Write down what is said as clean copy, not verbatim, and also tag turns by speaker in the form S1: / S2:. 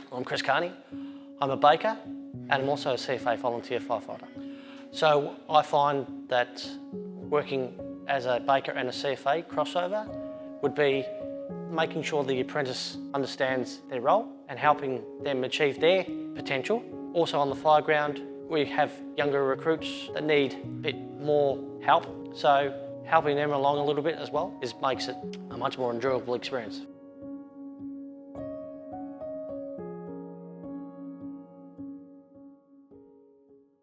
S1: I'm Chris Kearney. I'm a baker and I'm also a CFA volunteer firefighter. So I find that working as a baker and a CFA crossover would be making sure the apprentice understands their role and helping them achieve their potential. Also on the fire ground, we have younger recruits that need a bit more help, so helping them along a little bit as well makes it a much more enjoyable experience.